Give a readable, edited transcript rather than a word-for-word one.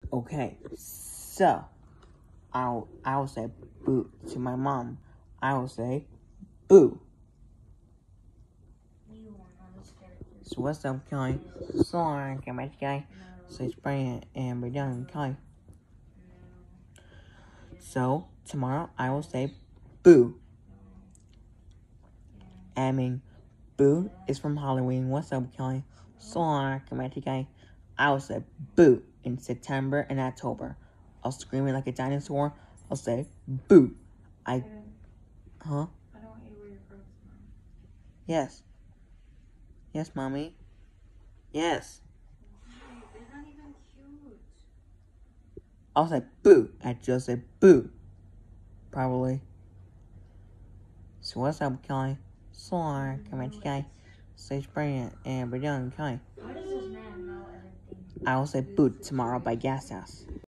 Okay, so I will say boo to my mom. I will say boo. So what's up, Kelly? So I can make guy. So spray and we're done, Kelly. So tomorrow I will say boo. I mean, boo is from Halloween. What's up, Kelly? So I can make guy. I will say boo in September and October. I'll scream it like a dinosaur. I'll say boo. Huh? I don't want you to wear your clothes tomorrow. Yes. Yes, mommy. Yes. They're not even cute. I'll say boo. I just said boo. Probably. So what's up, Kelly? So I can make guy. Say spray it and we're done, Kelly. Why does this man know everything? I will say boo tomorrow by Gas House.